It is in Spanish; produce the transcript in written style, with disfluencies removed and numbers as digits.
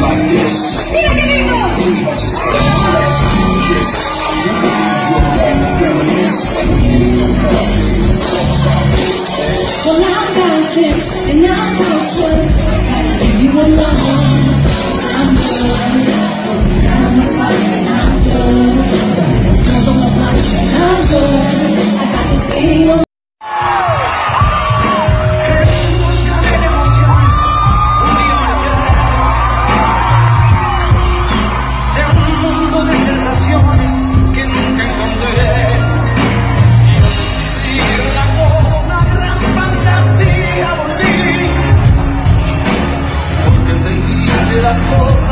¡Mira qué lindo! Well, I'm bouncing and I'm bouncing. Gotta leave you alone. 'Cause I'm good. I'm a spot and I'm good. Cause I'm a spot and I'm good. I got to see you. Las cosas